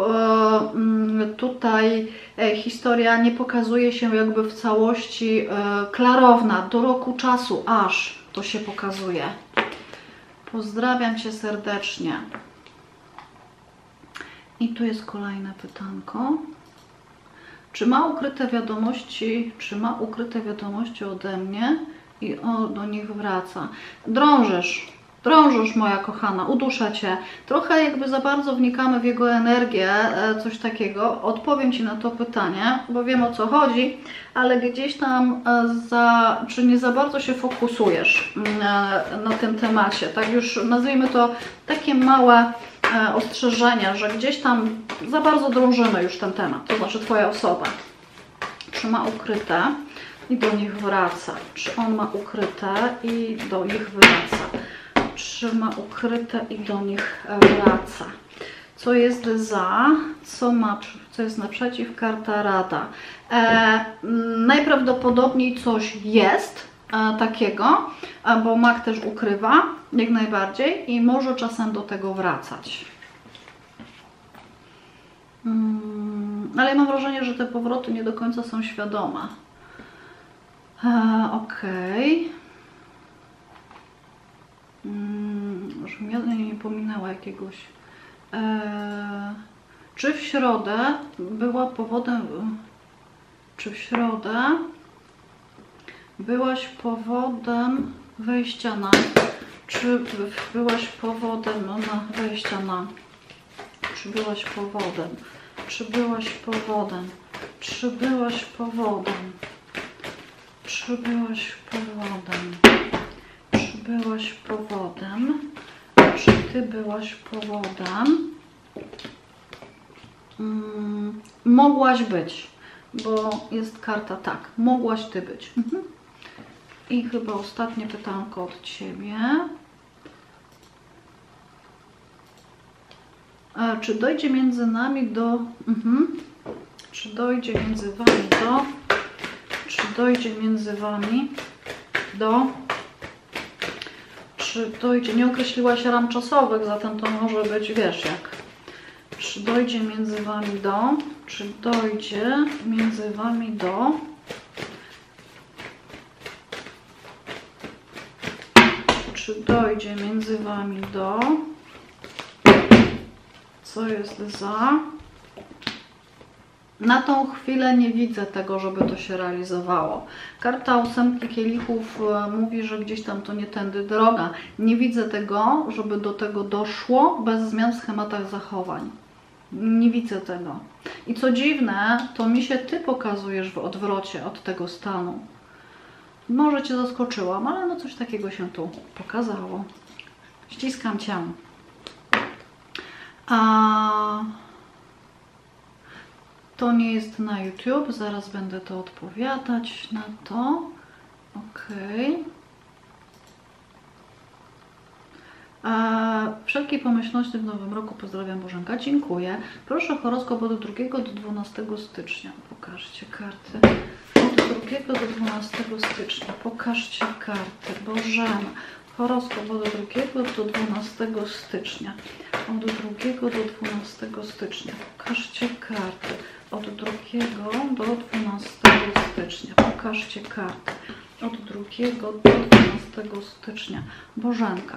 tutaj historia nie pokazuje się jakby w całości klarowna. Do roku czasu aż to się pokazuje. Pozdrawiam Cię serdecznie. I tu jest kolejne pytanko. Czy ma ukryte wiadomości ode mnie i do nich wraca? Drążysz, moja kochana, udusza Cię. Trochę jakby za bardzo wnikamy w jego energię, coś takiego. Odpowiem Ci na to pytanie, bo wiem, o co chodzi, ale gdzieś tam czy nie za bardzo się fokusujesz na tym temacie. Tak już nazwijmy to takie małe ostrzeżenia, że gdzieś tam za bardzo drążymy już ten temat, to znaczy Twoja osoba. Czy ma ukryte i do nich wraca? Czy on ma ukryte i do nich wraca? Czy ma ukryte i do nich wraca? Co jest za, co jest naprzeciw? Karta Rada. Najprawdopodobniej coś jest takiego, bo mag też ukrywa, jak najbardziej, i może czasem do tego wracać. Ale ja mam wrażenie, że te powroty nie do końca są świadome. Okej. Już nie pominęła jakiegoś. Czy w środę była powodem. Czy w środę byłaś powodem wejścia na. Czy byłaś powodem wejścia na. Czy byłaś powodem? Czy byłaś powodem? Czy byłaś powodem? Czy byłaś powodem? Czy byłaś powodem? Czy ty byłaś powodem? Mogłaś być, bo jest karta tak. Mogłaś ty być. I chyba ostatnie pytanko od Ciebie. Czy dojdzie między nami do... Czy dojdzie między Wami do... Czy dojdzie między Wami do... Czy dojdzie... Nie określiłaś ram czasowych, zatem to może być, wiesz jak. Czy dojdzie między Wami do... Czy dojdzie między Wami do... Czy dojdzie między Wami do... Co jest za... Na tą chwilę nie widzę tego, żeby to się realizowało. Karta ósemki kielichów mówi, że gdzieś tam to nie tędy droga. Nie widzę tego, żeby do tego doszło bez zmian w schematach zachowań. Nie widzę tego. I co dziwne, to mi się Ty pokazujesz w odwrocie od tego stanu. Może Cię zaskoczyłam, ale no coś takiego się tu pokazało. Ściskam Cię. To nie jest na YouTube, zaraz będę to odpowiadać na to. Okej. Wszelkie pomyślności w nowym roku. Pozdrawiam, Bożenka. Dziękuję. Proszę horoskop od 2 do 12 stycznia. Pokażcie karty. Od 2 do 12 stycznia. Pokażcie karty. Bożena. Horoskop od 2 do 12 stycznia. Od 2 do 12 stycznia. Pokażcie karty. Od 2 do 12 stycznia. Pokażcie karty. Od 2 do 12 stycznia. Bożenka.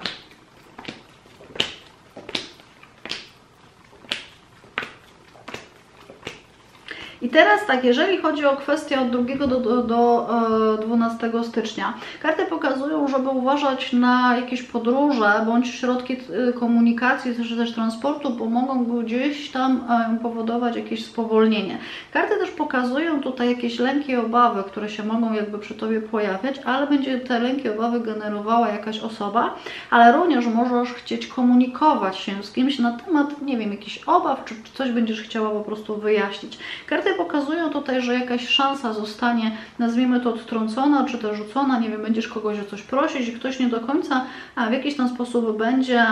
I teraz tak, jeżeli chodzi o kwestię od 2 do 12 stycznia, karty pokazują, żeby uważać na jakieś podróże bądź środki komunikacji, czy też transportu, bo mogą gdzieś tam powodować jakieś spowolnienie. Karty też pokazują tutaj jakieś lęki i obawy, które się mogą jakby przy Tobie pojawiać, ale będzie te lęki i obawy generowała jakaś osoba, ale również możesz chcieć komunikować się z kimś na temat, nie wiem, jakichś obaw, czy coś będziesz chciała po prostu wyjaśnić. Karty pokazują tutaj, że jakaś szansa zostanie, nazwijmy to, odtrącona, czy też rzucona, nie wiem, będziesz kogoś o coś prosić i ktoś nie do końca w jakiś tam sposób będzie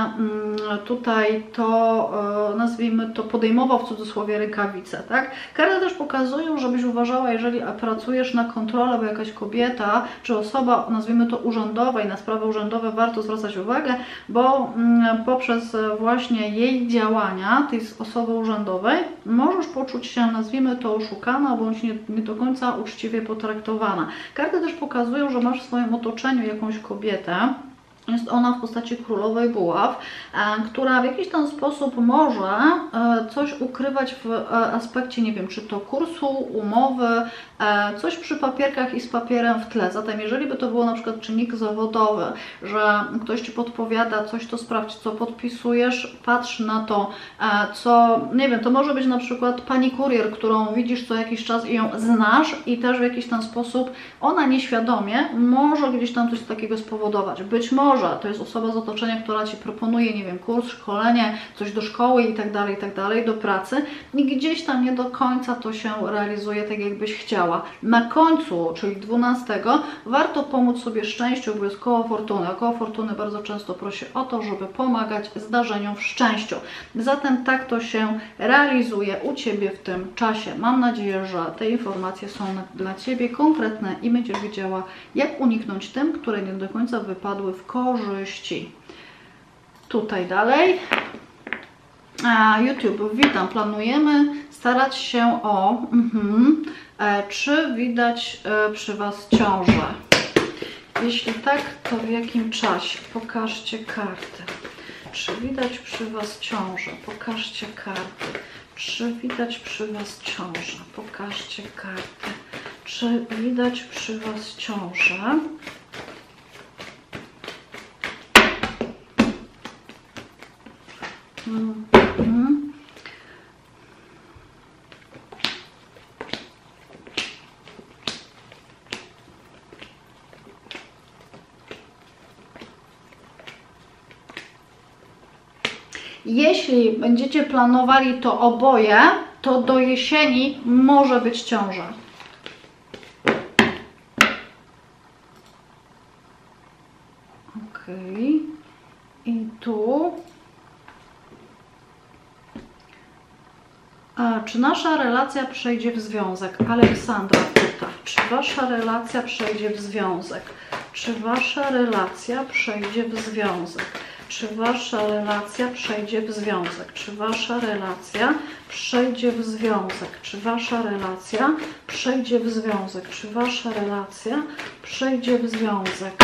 tutaj to, nazwijmy to, podejmował w cudzysłowie rękawice, tak? Karty też pokazują, żebyś uważała, jeżeli pracujesz na kontrolę, bo jakaś kobieta, czy osoba, nazwijmy to, urzędowa i na sprawy urzędowe warto zwracać uwagę, bo poprzez właśnie jej działania, tej osoby urzędowej, możesz poczuć się, nazwijmy to, oszukana, bądź nie do końca uczciwie potraktowana. Karty też pokazują, że masz w swoim otoczeniu jakąś kobietę. Jest ona w postaci królowej buław, która w jakiś tam sposób może coś ukrywać w aspekcie, nie wiem, czy to kursu, umowy, coś przy papierkach i z papierem w tle. Zatem jeżeli by to było na przykład czynnik zawodowy, że ktoś Ci podpowiada coś, to sprawdź, co podpisujesz, patrz na to, co, nie wiem, to może być na przykład pani kurier, którą widzisz co jakiś czas i ją znasz i też w jakiś tam sposób ona nieświadomie może gdzieś tam coś takiego spowodować. Być może to jest osoba z otoczenia, która Ci proponuje, nie wiem, kurs, szkolenie, coś do szkoły i tak dalej, do pracy i gdzieś tam nie do końca to się realizuje tak, jakbyś chciała. Na końcu, czyli 12, warto pomóc sobie szczęściu, bo jest koło fortuny. A koło fortuny bardzo często prosi o to, żeby pomagać zdarzeniom w szczęściu. Zatem tak to się realizuje u Ciebie w tym czasie. Mam nadzieję, że te informacje są dla Ciebie konkretne i będziesz wiedziała, jak uniknąć tym, które nie do końca wypadły w korzyści. Tutaj dalej. YouTube, witam. Planujemy starać się o... czy widać przy Was ciążę? Jeśli tak, to w jakim czasie? Pokażcie karty. Czy widać przy Was ciążę? Pokażcie karty. Czy widać przy Was ciążę? Pokażcie karty. Czy widać przy Was ciążę? Jeśli będziecie planowali to oboje, to do jesieni może być ciąża. Ok. I tu. Czy nasza relacja przejdzie w związek? Aleksandra pyta. Czy Wasza relacja przejdzie w związek? Czy Wasza relacja przejdzie w związek? Czy Wasza relacja przejdzie w związek? Czy Wasza relacja przejdzie w związek? Czy Wasza relacja przejdzie w związek? Czy Wasza relacja przejdzie w związek?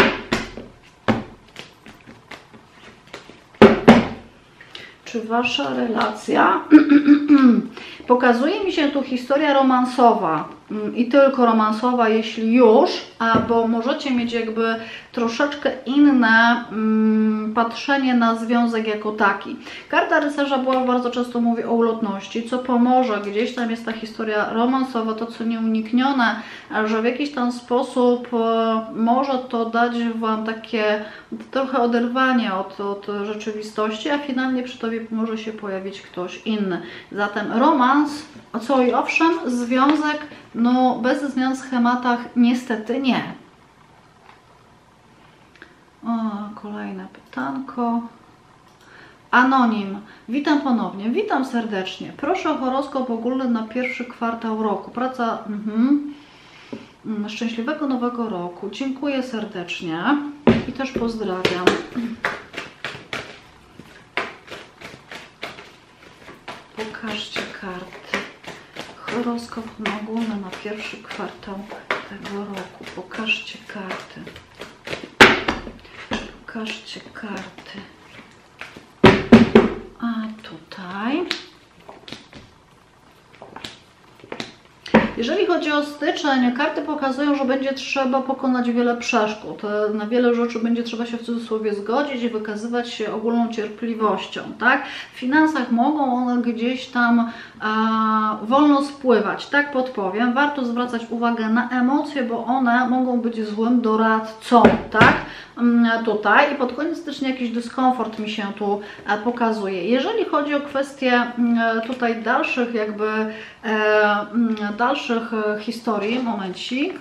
Czy Wasza relacja... Pokazuje mi się tu historia romansowa i tylko romansowa, jeśli już, bo możecie mieć jakby troszeczkę inne patrzenie na związek jako taki. Karta rycerza buław bardzo często mówi o ulotności, co pomoże, gdzieś tam jest ta historia romansowa, to co nieuniknione, że w jakiś tam sposób może to dać Wam takie trochę oderwanie od rzeczywistości, a finalnie przy Tobie może się pojawić ktoś inny. Zatem romans, co i owszem, związek, no bez zmian w schematach niestety nie. O, kolejne pytanko. Anonim. Witam ponownie. Witam serdecznie. Proszę o horoskop ogólny na pierwszy kwartał roku. Praca... Szczęśliwego Nowego Roku. Dziękuję serdecznie i też pozdrawiam. Pokażcie karty. Horoskop ogólny na pierwszy kwartał tego roku. Pokażcie karty. Pokażcie karty. A tutaj. Jeżeli chodzi o styczeń, karty pokazują, że będzie trzeba pokonać wiele przeszkód. Na wiele rzeczy będzie trzeba się w cudzysłowie zgodzić i wykazywać się ogólną cierpliwością. Tak? W finansach mogą one gdzieś tam wolno spływać, tak podpowiem. Warto zwracać uwagę na emocje, bo one mogą być złym doradcą. Tak? Tutaj i pod koniec stycznia jakiś dyskomfort mi się tu pokazuje. Jeżeli chodzi o kwestie tutaj dalszych dalszych historii, momencik.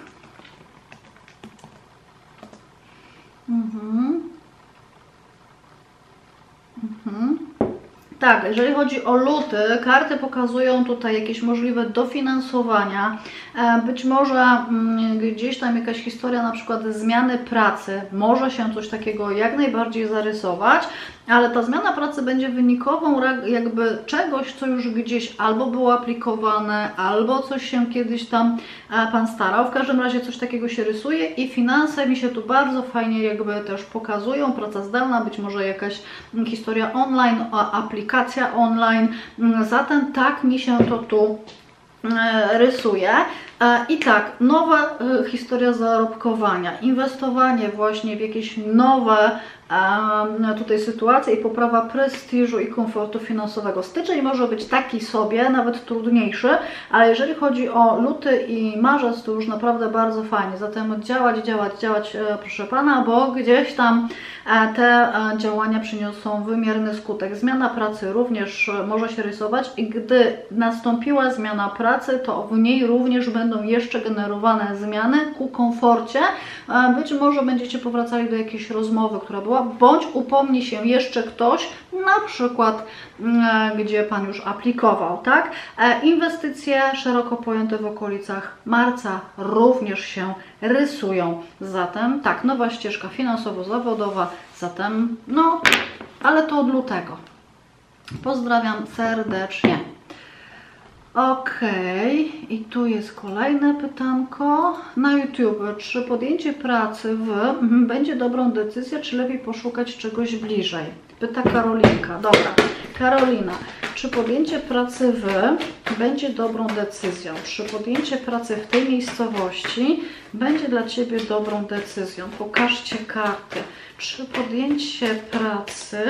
Tak, jeżeli chodzi o luty, karty pokazują tutaj jakieś możliwe dofinansowania, być może gdzieś tam jakaś historia na przykład zmiany pracy, może się coś takiego jak najbardziej zarysować, ale ta zmiana pracy będzie wynikową jakby czegoś, co już gdzieś albo było aplikowane, albo coś się kiedyś tam Pan starał. W każdym razie coś takiego się rysuje i finanse mi się tu bardzo fajnie jakby też pokazują. Praca zdalna, być może jakaś historia online, aplikacja online. Zatem tak mi się to tu rysuje. I tak, nowa historia zarobkowania, inwestowanie właśnie w jakieś nowe tutaj sytuacje i poprawa prestiżu i komfortu finansowego. Styczeń może być taki sobie, nawet trudniejszy, ale jeżeli chodzi o luty i marzec, to już naprawdę bardzo fajnie. Zatem działać, proszę Pana, bo gdzieś tam te działania przyniosą wymierny skutek. Zmiana pracy również może się rysować i gdy nastąpiła zmiana pracy, to w niej również będą jeszcze generowane zmiany ku komforcie. Być może będziecie powracali do jakiejś rozmowy, która była, bądź upomni się jeszcze ktoś, na przykład gdzie Pan już aplikował, tak? Inwestycje szeroko pojęte w okolicach marca również się rysują. Zatem tak, nowa ścieżka finansowo-zawodowa, zatem no, ale to od lutego. Pozdrawiam serdecznie. Ok, i tu jest kolejne pytanko na YouTube. Czy podjęcie pracy będzie dobrą decyzją, czy lepiej poszukać czegoś bliżej? Pyta Karolinka. Dobra, Karolina, czy podjęcie pracy będzie dobrą decyzją? Czy podjęcie pracy w tej miejscowości będzie dla Ciebie dobrą decyzją? Pokażcie karty. Czy podjęcie pracy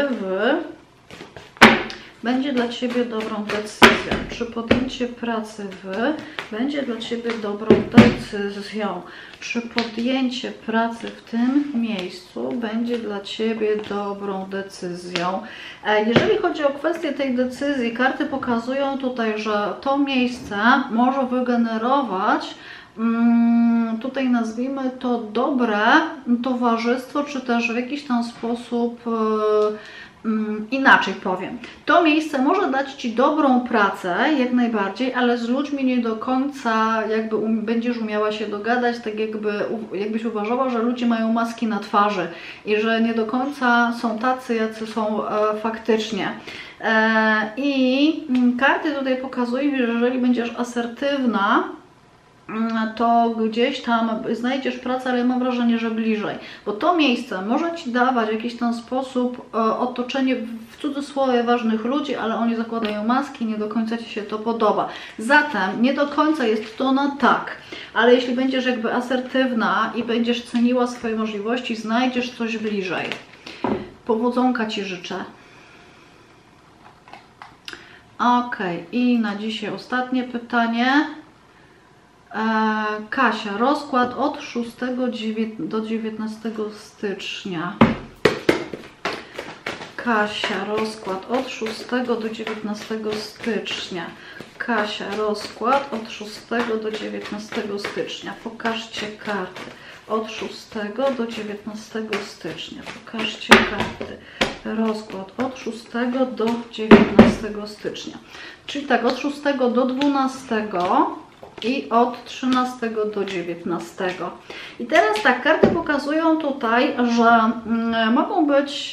będzie dla Ciebie dobrą decyzją? Czy podjęcie pracy będzie dla Ciebie dobrą decyzją? Czy podjęcie pracy w tym miejscu będzie dla Ciebie dobrą decyzją? Jeżeli chodzi o kwestię tej decyzji, karty pokazują tutaj, że to miejsce może wygenerować tutaj nazwijmy to dobre towarzystwo, czy też w jakiś tam sposób inaczej powiem. To miejsce może dać Ci dobrą pracę, jak najbardziej, ale z ludźmi nie do końca jakby będziesz umiała się dogadać, tak jakbyś uważała, że ludzie mają maski na twarzy i że nie do końca są tacy, jacy są faktycznie. I karty tutaj pokazują, że jeżeli będziesz asertywna, to gdzieś tam znajdziesz pracę, ale ja mam wrażenie, że bliżej. Bo to miejsce może Ci dawać w jakiś tam sposób otoczenie w cudzysłowie ważnych ludzi, ale oni zakładają maski, nie do końca Ci się to podoba. Zatem nie do końca jest to na tak, ale jeśli będziesz jakby asertywna i będziesz ceniła swoje możliwości, znajdziesz coś bliżej. Powodzonka Ci życzę. Ok, i na dzisiaj ostatnie pytanie. Kasia, rozkład od 6 do 19 stycznia. Kasia, rozkład od 6 do 19 stycznia. Kasia, rozkład od 6 do 19 stycznia. Pokażcie karty. Od 6 do 19 stycznia. Pokażcie karty. Rozkład od 6 do 19 stycznia. Czyli tak, od 6 do 12 i od 13 do 19. I teraz tak, karty pokazują tutaj, że mogą być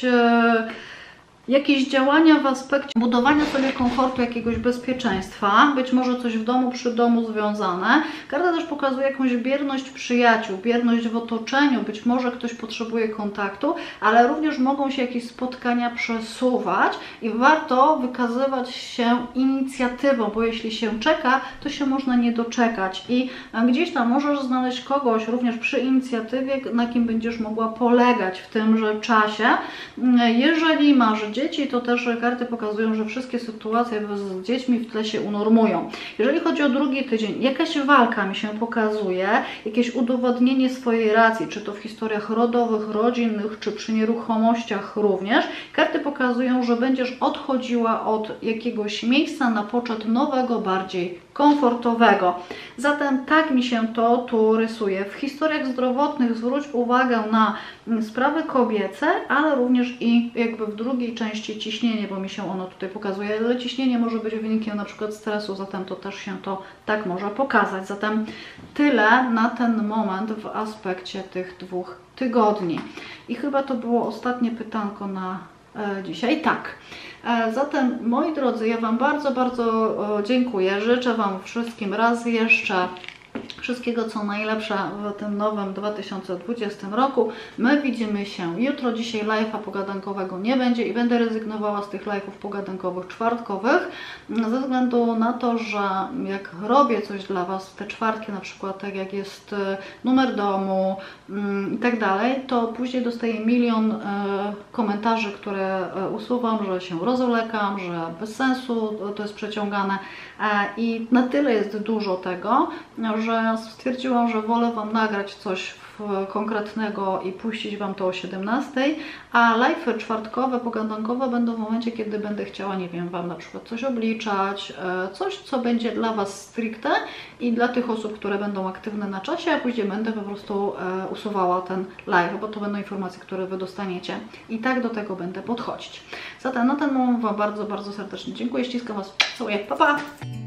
jakieś działania w aspekcie budowania sobie komfortu, jakiegoś bezpieczeństwa, być może coś w domu, przy domu związane. Karta też pokazuje jakąś bierność przyjaciół, bierność w otoczeniu, być może ktoś potrzebuje kontaktu, ale również mogą się jakieś spotkania przesuwać i warto wykazywać się inicjatywą, bo jeśli się czeka, to się można nie doczekać i gdzieś tam możesz znaleźć kogoś również przy inicjatywie, na kim będziesz mogła polegać w tymże czasie. Jeżeli masz dzieci, to też karty pokazują, że wszystkie sytuacje z dziećmi w tle się unormują. Jeżeli chodzi o drugi tydzień, jakaś walka mi się pokazuje, jakieś udowodnienie swojej racji, czy to w historiach rodowych, rodzinnych, czy przy nieruchomościach również. Karty pokazują, że będziesz odchodziła od jakiegoś miejsca na poczet nowego, bardziej komfortowego. Zatem tak mi się to tu rysuje. W historiach zdrowotnych zwróć uwagę na sprawy kobiece, ale również i jakby w drugiej części ciśnienie, bo mi się ono tutaj pokazuje, ale ciśnienie może być wynikiem na przykład stresu, zatem to też się to tak może pokazać. Zatem tyle na ten moment w aspekcie tych 2 tygodni. I chyba to było ostatnie pytanko na dzisiaj. Tak. Zatem, moi drodzy, ja Wam bardzo, bardzo dziękuję. Życzę Wam wszystkim raz jeszcze wszystkiego co najlepsze w tym nowym 2020 roku. My widzimy się jutro. Dzisiaj live'a pogadankowego nie będzie i będę rezygnowała z tych live'ów pogadankowych czwartkowych ze względu na to, że jak robię coś dla Was w te czwartki, na przykład tak jak jest numer domu i tak dalej, to później dostaję milion komentarzy, które usuwam, że się rozolekam, że bez sensu to jest przeciągane i na tyle jest dużo tego, że stwierdziłam, że wolę Wam nagrać coś konkretnego i puścić Wam to o 17, a live'y czwartkowe, pogadankowe będą w momencie, kiedy będę chciała, nie wiem, Wam na przykład coś obliczać, coś, co będzie dla Was stricte i dla tych osób, które będą aktywne na czasie, a później będę po prostu usuwała ten live, bo to będą informacje, które Wy dostaniecie i tak do tego będę podchodzić. Zatem na ten moment Wam bardzo, bardzo serdecznie dziękuję, ściskam Was, całuję, pa pa!